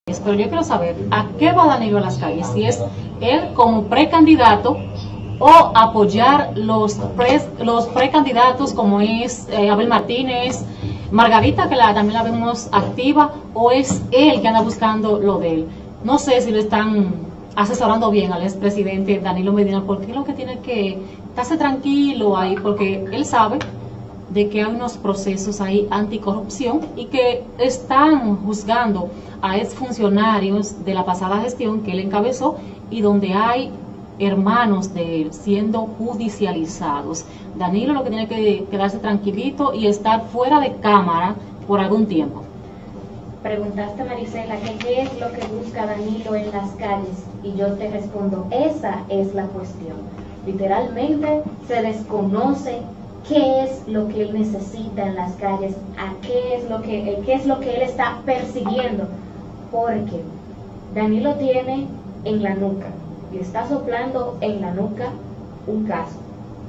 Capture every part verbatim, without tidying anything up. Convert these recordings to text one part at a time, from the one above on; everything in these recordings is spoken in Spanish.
Pero yo quiero saber a qué va Danilo a las calles, si es él como precandidato o apoyar los pre, los precandidatos como es eh, Abel Martínez, Margarita, que la, también la vemos activa, o es él que anda buscando lo de él. No sé si lo están asesorando bien al expresidente Danilo Medina, porque es lo que tiene que estarse tranquilo ahí, porque él sabe de que hay unos procesos ahí anticorrupción y que están juzgando a exfuncionarios de la pasada gestión que él encabezó y donde hay hermanos de él siendo judicializados. Danilo lo que tiene que quedarse tranquilito y estar fuera de cámara por algún tiempo. Preguntaste, Marisela, que qué es lo que busca Danilo en las calles, y yo te respondo, esa es la cuestión. Literalmente se desconoce qué es lo que él necesita en las calles, a qué es lo que, qué es lo que él está persiguiendo, porque Danilo tiene en la nuca, y está soplando en la nuca un caso,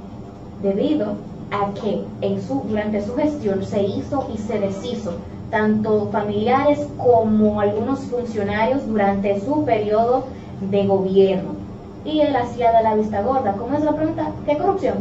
debido a que en su, durante su gestión se hizo y se deshizo tanto familiares como algunos funcionarios durante su periodo de gobierno, y él hacía de la vista gorda. ¿Cómo es la pregunta? ¿Qué corrupción?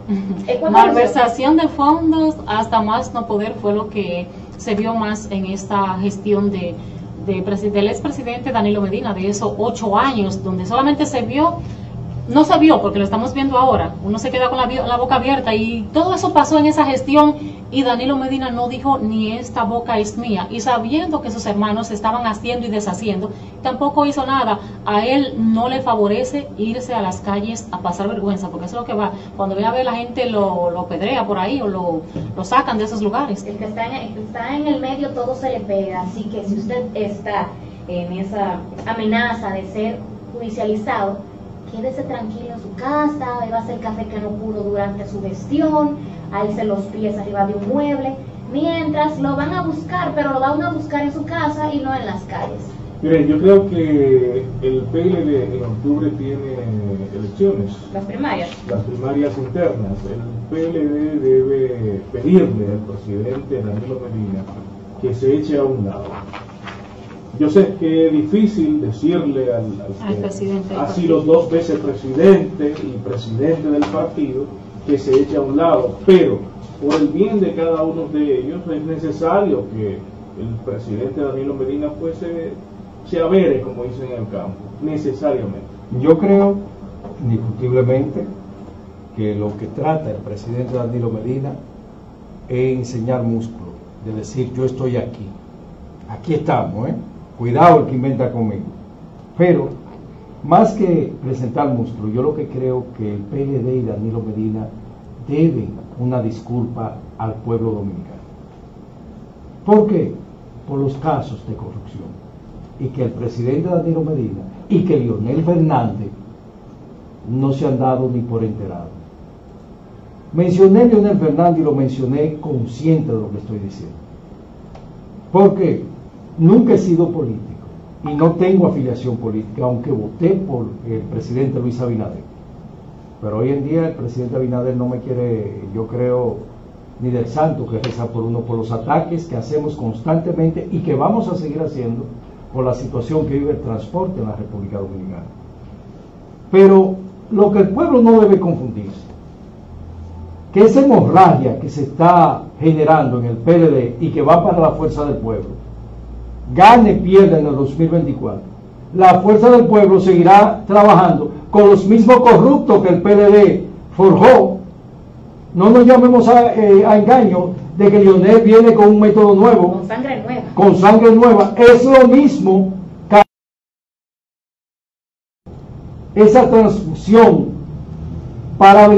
Malversación de fondos hasta más no poder fue lo que se vio más en esta gestión de, de del expresidente Danilo Medina, de esos ocho años donde solamente se vio, no se vio porque lo estamos viendo ahora, uno se queda con la, la boca abierta, y todo eso pasó en esa gestión y Danilo Medina no dijo ni esta boca es mía, y sabiendo que sus hermanos estaban haciendo y deshaciendo, tampoco hizo nada. A él no le favorece irse a las calles a pasar vergüenza, porque eso es lo que va, cuando ve a ver la gente lo, lo pedrea por ahí o lo, lo sacan de esos lugares. El que, está en, el que está en el medio todo se le pega, así que si usted está en esa amenaza de ser judicializado, quédese tranquilo en su casa, bébase el café que no pudo durante su gestión, alce los pies arriba de un mueble, mientras lo van a buscar, pero lo van a buscar en su casa y no en las calles. Miren, yo creo que el P L D en octubre tiene elecciones. Las primarias. Las primarias internas. El P L D debe pedirle al presidente Danilo Medina que se eche a un lado. Yo sé que es difícil decirle al, al, al presidente, ha sido dos veces presidente y presidente del partido, que se eche a un lado, pero por el bien de cada uno de ellos es necesario que el presidente Danilo Medina pues se, se avere, como dicen en el campo, necesariamente. Yo creo, indiscutiblemente, que lo que trata el presidente Danilo Medina es enseñar músculo, de decir yo estoy aquí, aquí estamos, ¿eh? Cuidado el que inventa conmigo. Pero, más que presentar músculo, yo lo que creo que el P L D y Danilo Medina deben una disculpa al pueblo dominicano. ¿Por qué? Por los casos de corrupción. Y que el presidente Danilo Medina y que Leonel Fernández no se han dado ni por enterado. Mencioné a Leonel Fernández y lo mencioné consciente de lo que estoy diciendo. ¿Por qué? Nunca he sido político y no tengo afiliación política, aunque voté por el presidente Luis Abinader. Pero hoy en día el presidente Abinader no me quiere, yo creo, ni del santo que reza por uno, por los ataques que hacemos constantemente y que vamos a seguir haciendo por la situación que vive el transporte en la República Dominicana. Pero lo que el pueblo no debe confundirse, que esa hemorragia que se está generando en el P L D y que va para la fuerza del pueblo, gane, pierda en el dos mil veinticuatro, la fuerza del pueblo seguirá trabajando con los mismos corruptos que el P L D forjó. No nos llamemos a, eh, a engaño de que Leonel viene con un método nuevo, con sangre nueva, con sangre nueva. Es lo mismo que esa transfusión para,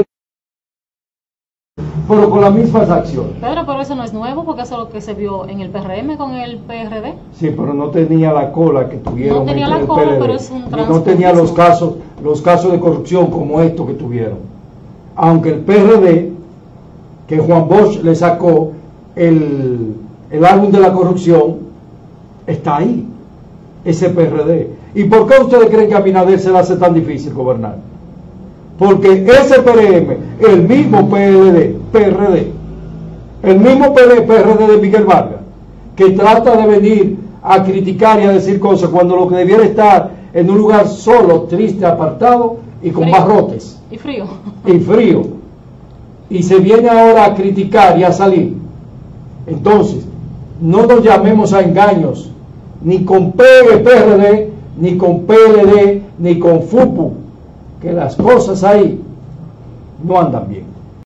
pero con las mismas acciones. Pedro, pero eso no es nuevo, porque eso es lo que se vio en el P R M con el P R D. Sí, pero no tenía la cola que tuvieron. No tenía la el cola, P L D, pero es un y no tenía los casos, los casos de corrupción como estos que tuvieron. Aunque el P R D, que Juan Bosch le sacó el, el álbum de la corrupción, está ahí, ese P R D. ¿Y por qué ustedes creen que a Abinader se le hace tan difícil gobernar? Porque ese P R M, el mismo P L D, P R D, el mismo P R D de Miguel Vargas, que trata de venir a criticar y a decir cosas cuando lo que debiera estar en un lugar solo, triste, apartado y con Frío. barrotes Y frío. y frío, y se viene ahora a criticar y a salir. Entonces, no nos llamemos a engaños, ni con P R D, ni con P L D, ni con F U P U, que las cosas ahí no andan bien.